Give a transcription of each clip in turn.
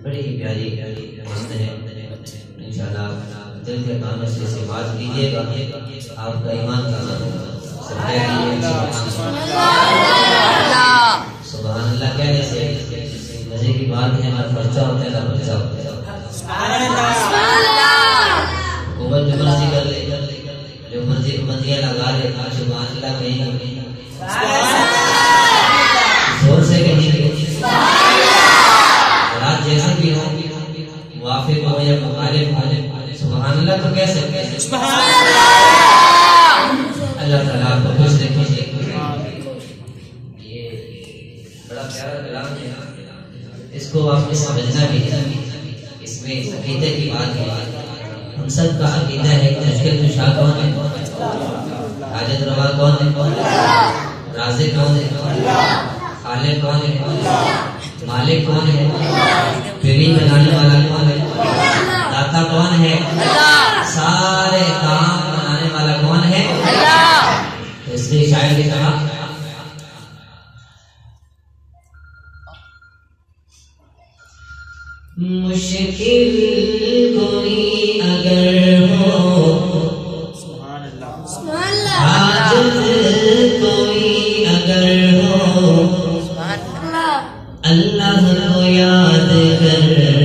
بڑی ہی پیاری مست ہے. انشاءاللہ دل کے کانوں سے بات کیجیے گا، آپ کا ایمان کا سبحان اللہ. کہنے سے مزے کی بات ہے، نہ پرچہ ہوتا ہے نہ پرچہ ہوتا ہے. حکومت جو مرضی کر لے، جو مرضی پابندیاں لگا لے، سبحان اللہ کہیں نہ کہیں زور سے کہیں رات جیسے بھی ہو، موافق ہو یا مخالف ہو، سبحان اللہ تو کہہ سکتے ہیں. اللہ تعالیٰ آپ کو خوش رکھے. یہ بڑا پیارا کلام ہے، اس کو آپ نے سمجھنا بھی ہے. اس میں عقیدے کی بات ہے. ہم سب کا عقیدہ ہے کہ مشکل کشا کون ہے؟ حاجت روا کون ہے؟ رازق کون ہے؟ خالق کون ہے؟ مالک کون ہے؟ بیوی بنانے والا کون ہے؟ داتا کون ہے؟ سارے کام بنانے والا کون ہے؟ اس لیے شاعر نے کہا مشکل کوئی اگر ہو، حاجت کوئی اگر ہو، اللہ کو یاد کر،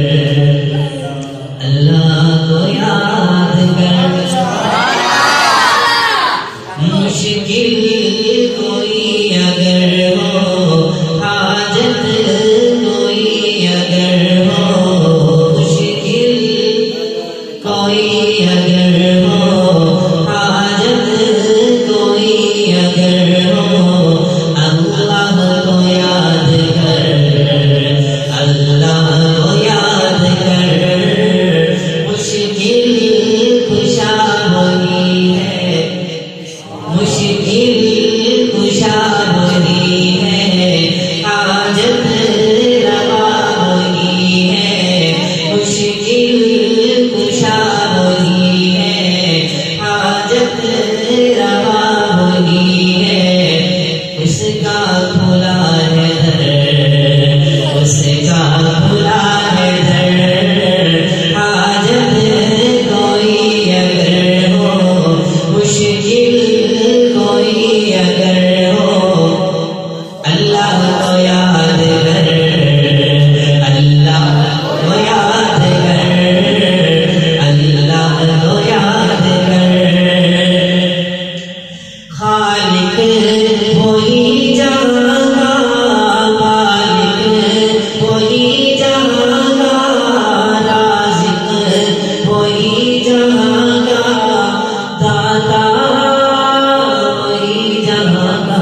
اللہ کو یاد کر. مشکل کوئی اگر ہو، حاجت کوئی اگر ہو، مشکل کوئی اگر ہو، حاجت کوئی اگر ہو، اللہ کو یاد کر، اللہ کو یاد کر. مشکل کشا وہی ہے، مشکل کشا وہی ہے، حاجت روا وہی ہے. مشکل کشا وہی ہے، حاجت روا وہی ہے. اس کا کھلا ہے در، اس کا کھلا ہے در. حاجت کوئی اگر ہو، مشکل کوئی اگر ہو، اللہ کو یاد کر، اللہ کو یاد کر، اللہ کو یاد کر. خالق وہی جہاں کا، مالک وہی جہاں کا، رازق وہی جہاں کا، داتا وہی جہاں کا.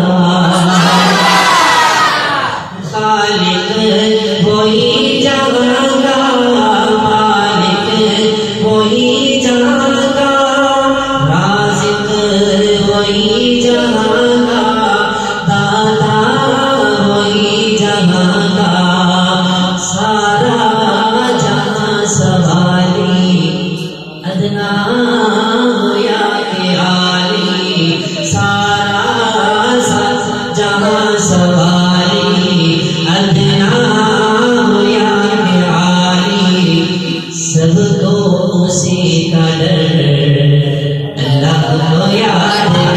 خالق وہی جہاں کا، مالک وہی جہاں کا، رازق وہی جہاں کا، داتا وہی جہاں کا. سارا جہاں سوالی، ادنا یا کہ عالی، سارا جہاں سوالی، ادنا یا کہ عالی. سب کو اسی کا ڈر، اللہ کو یاد کر.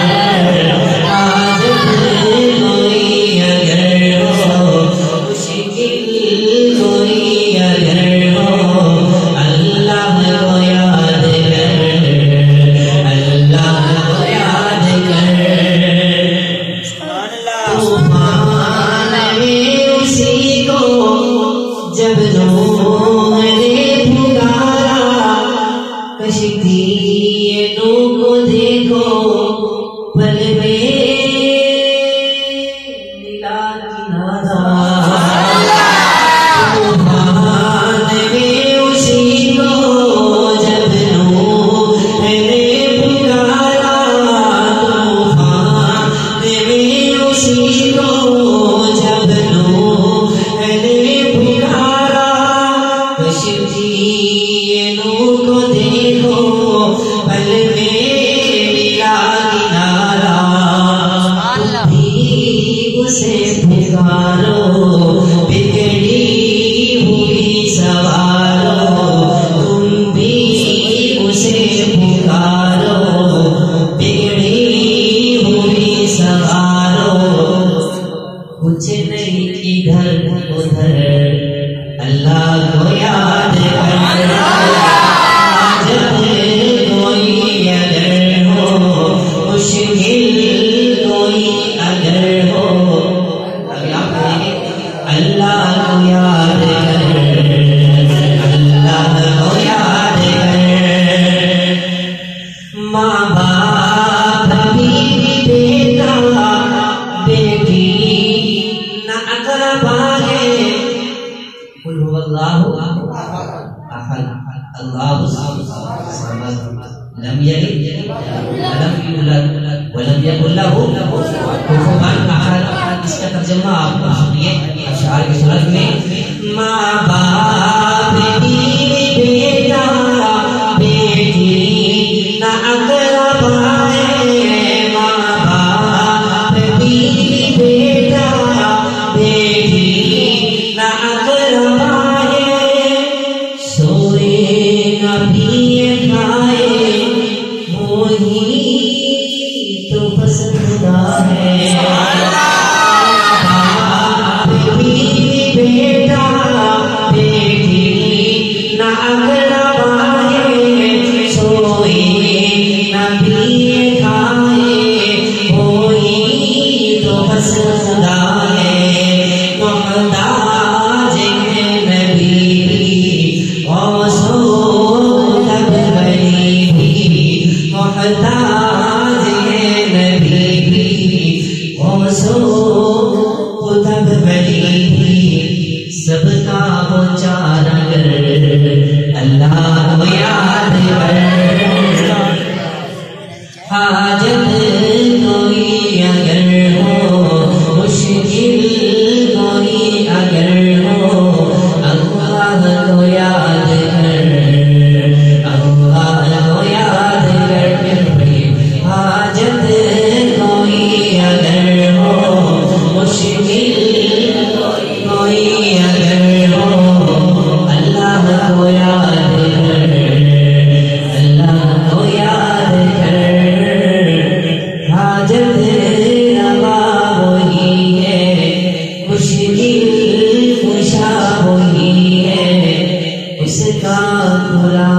حاجت کوئی اگر ہو، مشکل کوئی اگر ہو، اللہ کو یاد کر، اللہ کو یاد کر. طوفان میں اسی کو جب نوح نے پکارا، کشتی نوح کو دیکھو پل میں ملا کنارا. طوفان میں اسی کو جب نوح نے پکارا، طوفان میں اسی کو جب نوح نے پکارا، ادھر ادھر اللہ کو یاد کر جب کوئی اگر ہو مشکل کوئی اگر ہو ابھی آپ کہیں گے اللہ کو یاد کر اللہ کو یاد کر ماں باپ بیوی بیٹا بیٹی نہ اقربا ہے قل هو اللہ احد اللہ الصمد لم یلد ولم یولد ولم یکن له کفوا احد. اس کا ترجمہ آپ کو سنیے اشعار کی صورت میں ماں باپ بیوی بیٹا بیٹی نہ اقربا ہے ماں باپ بیوی بیٹا بیٹی نہ اقربا ہے سوئے نہ پیے کھائے وہی تو پسندیدہ ہے بیٹا بیٹی نہ اقربا ہے سوئے نہ پیے کھائے وہی تو پسندیدہ ہے محتاج ہے نبی غوث و تب غریبی محتاج ہے نبی غوث و تب غریبی سب کا وہ چارہ گر اللہ کو یاد کر حاجت کوئی اگر ہو مشکل کوئی اگر ہو اللہ کو یاد کر اللہ کو یاد کر حاجت کوئی اگر ہو مشکل کوئی اگر ہو اللہ کو یاد کر اللہ کو یاد کر حاجت روا وہی ہے مشکل کشا وہی ہے اس کا برا